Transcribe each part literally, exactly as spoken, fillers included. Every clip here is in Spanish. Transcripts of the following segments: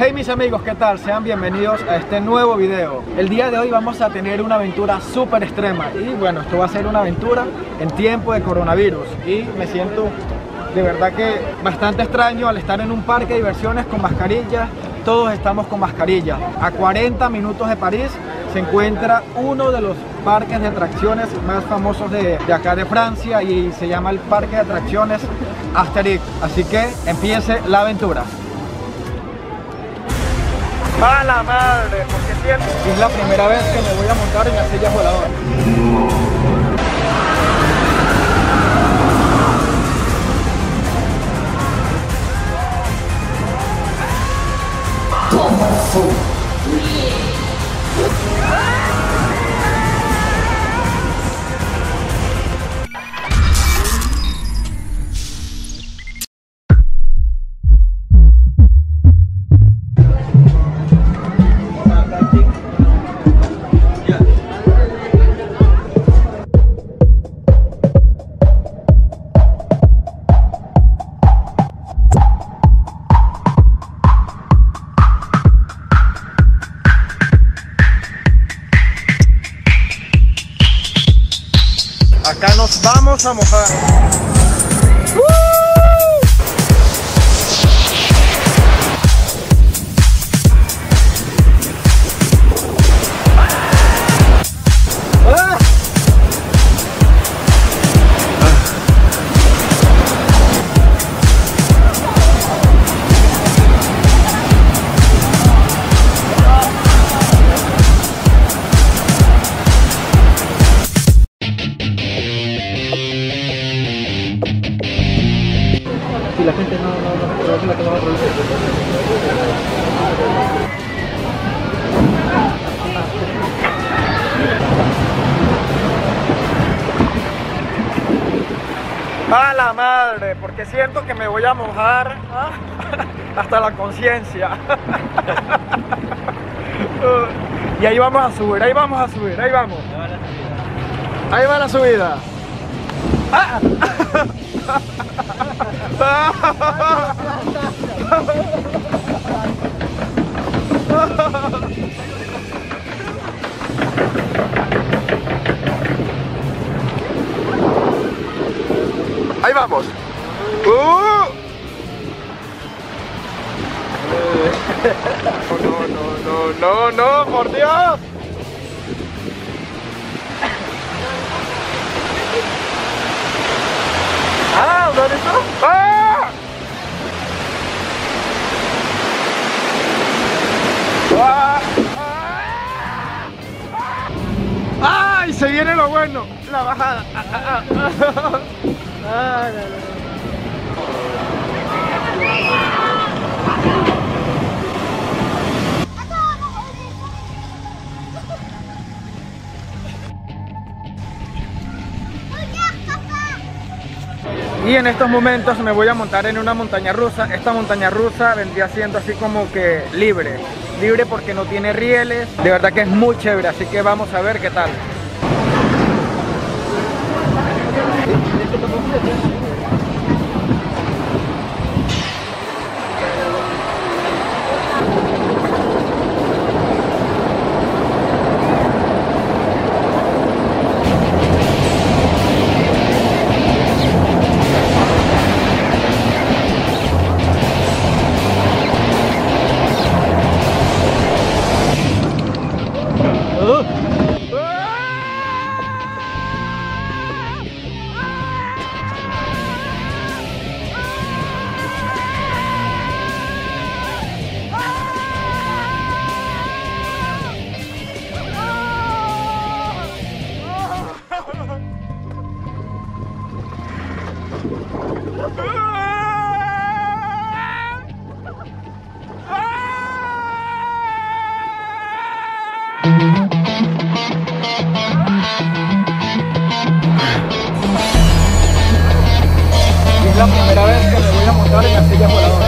Hey mis amigos, ¿qué tal? Sean bienvenidos a este nuevo video. El día de hoy vamos a tener una aventura súper extrema. Y bueno, esto va a ser una aventura en tiempo de coronavirus. Y me siento de verdad que bastante extraño al estar en un parque de diversiones con mascarillas. Todos estamos con mascarilla. A cuarenta minutos de París se encuentra uno de los parques de atracciones más famosos de, de acá de Francia, y se llama el parque de atracciones Asterix. Así que empiece la aventura. ¡A la madre! Porque siento que es la primera vez que me voy a montar en la silla voladora. Acá nos vamos a mojar. ¡Uh! ¡Ah! Y la gente no, no, no, no es la que no va a producir. ¡A la madre! Porque siento que me voy a mojar, ¿ah? Hasta la conciencia. Y ahí vamos a subir, ahí vamos a subir, ahí vamos. Ahí va la subida. ¡Ah! Ahí vamos. Uh. No, no, no, no, no, por Dios. Ah, ¿dónde está? ¡Ah! ¡Ah! ¡Ah! ¡Ay! Se viene lo bueno, la bajada. ¡Ah, ah, ah! ¡Ah, no, no! Y en estos momentos me voy a montar en una montaña rusa. Esta montaña rusa vendría siendo así como que libre. Libre porque no tiene rieles. De verdad que es muy chévere, así que vamos a ver qué tal. Es la primera vez que me voy a montar en la silla voladora.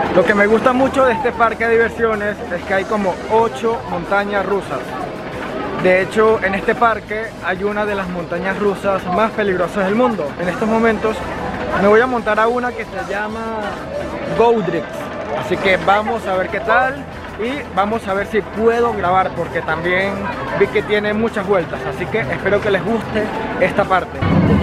Lo que me gusta mucho de este parque de diversiones es que hay como ocho montañas rusas. De hecho, en este parque hay una de las montañas rusas más peligrosas del mundo. En estos momentos me voy a montar a una que se llama Goudrix. Así que vamos a ver qué tal y vamos a ver si puedo grabar, porque también vi que tiene muchas vueltas. Así que espero que les guste esta parte.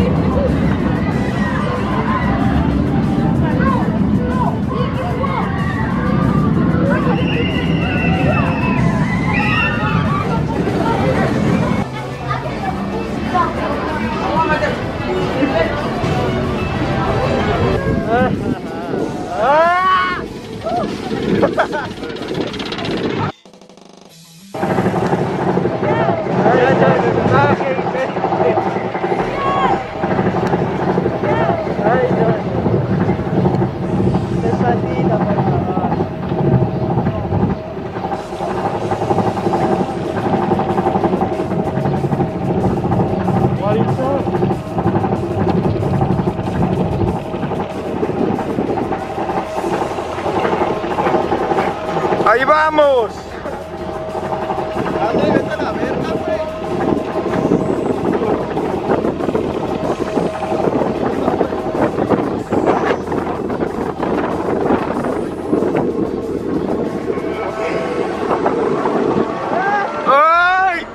¡Ahí vamos! ¡Ande, vete a la verga, güey! ¡Ay!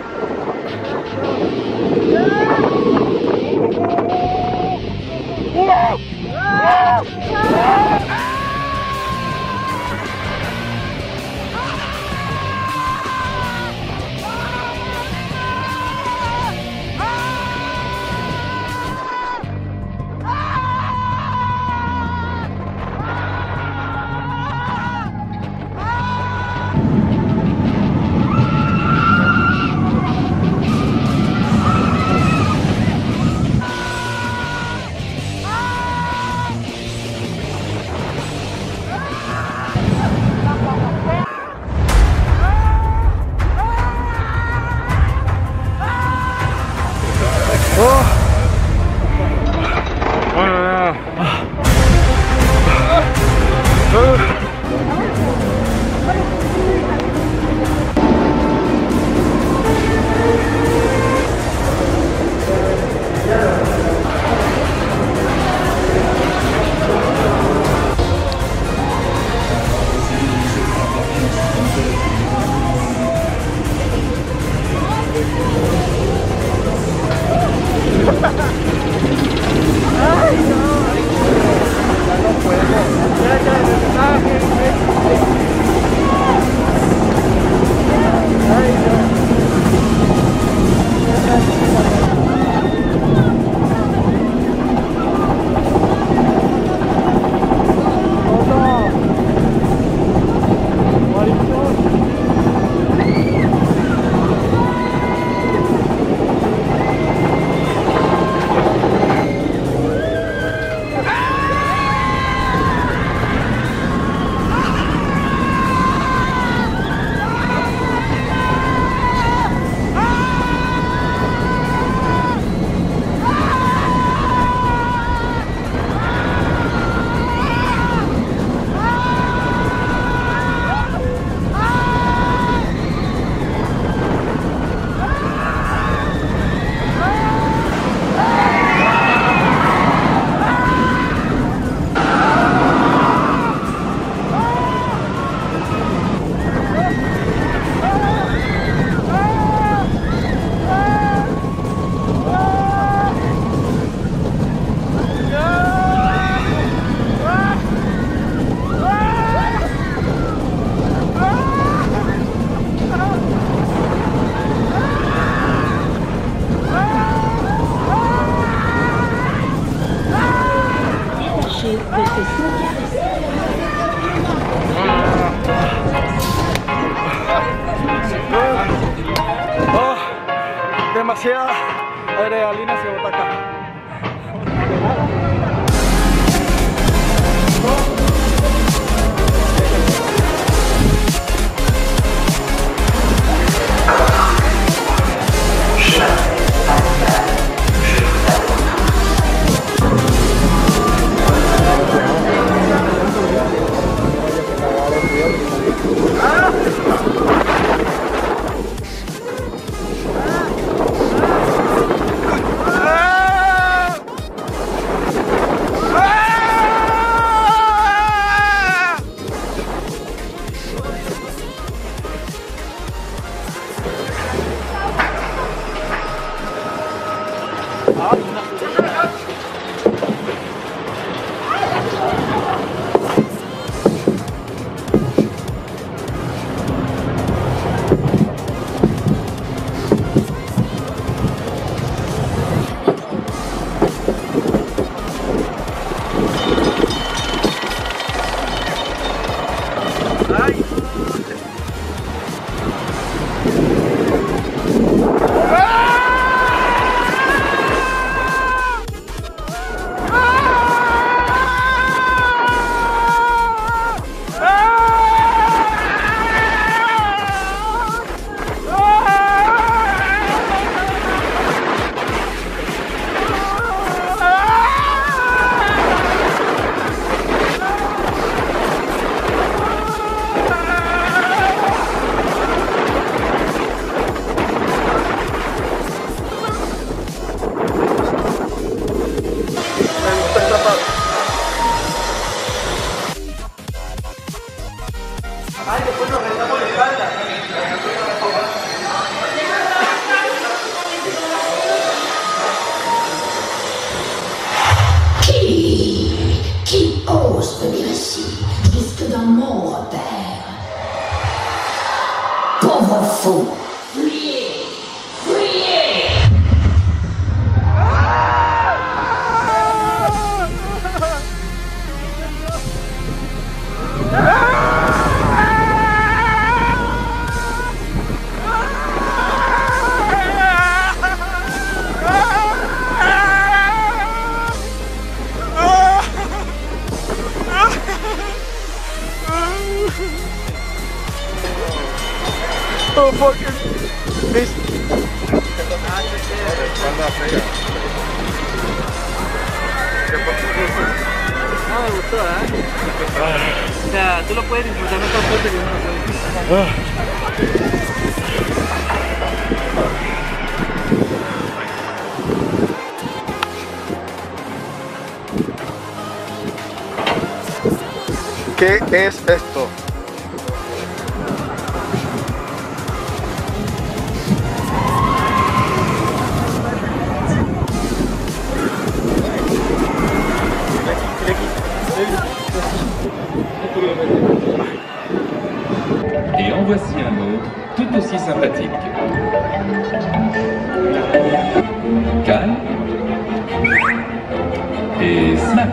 demasiada adrenalina se bota acá. ceci risque d'un mon repère. Pauvre fou! Fuyez! Fuyez! Oh, fucking... This... No me gustó, ¿eh? O sea, tú lo puedes disfrutar no tan fuerte que uno lo ¿Qué es esto? Et en voici un autre, tout aussi sympathique. Calme. Et snap.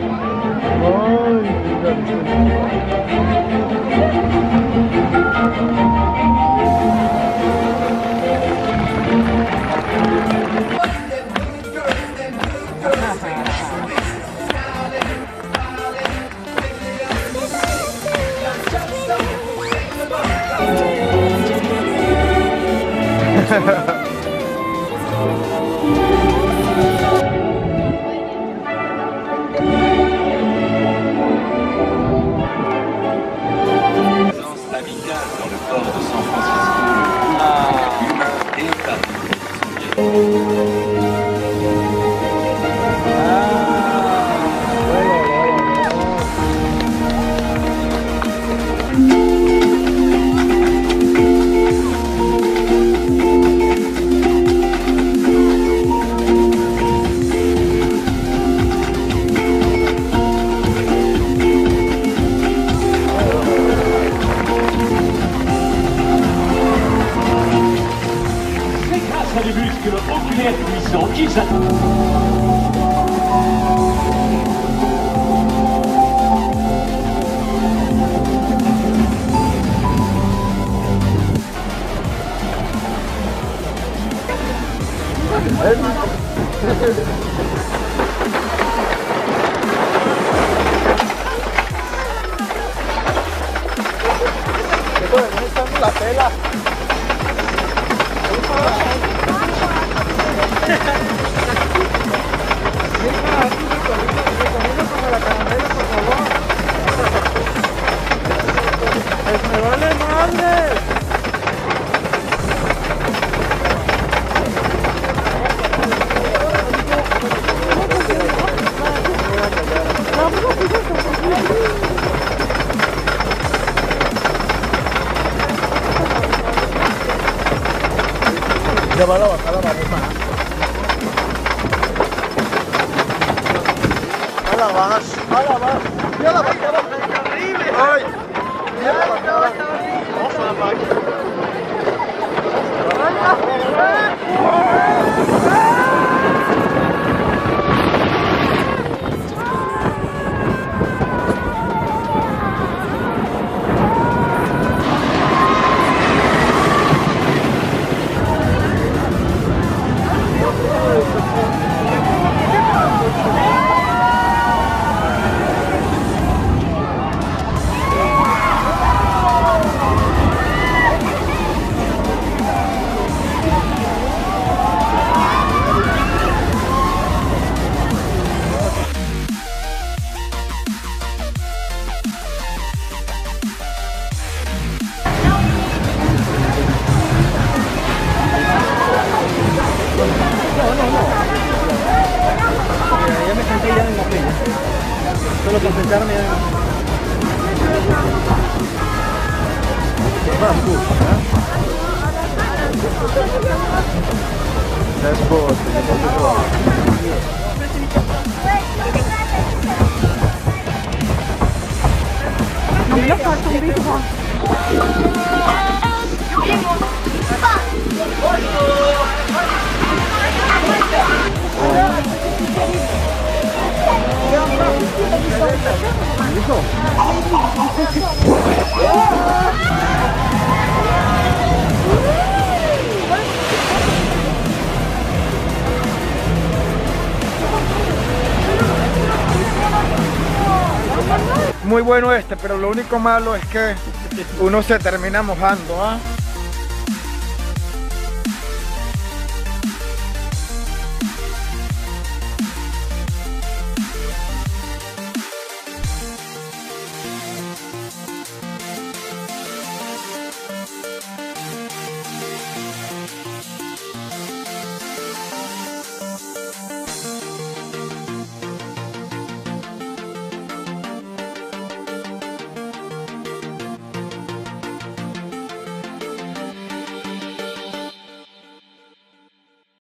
Amicale dans le port de San Francisco, ah. Humain et état. Des muscles oculaires puissants qui s'attendent. La pela. ¡Me vale madre! Ya va la bajada, va a la vas, a la vas, mira la bajada, horrible. Ay, mira la bajada, ojo la máquina. Ya me senté ya en la playa. Solo para sentarme ya. That's good. No me lo falta un Big Bang. Muy bueno este, pero lo único malo es que uno se termina mojando, ¿ah?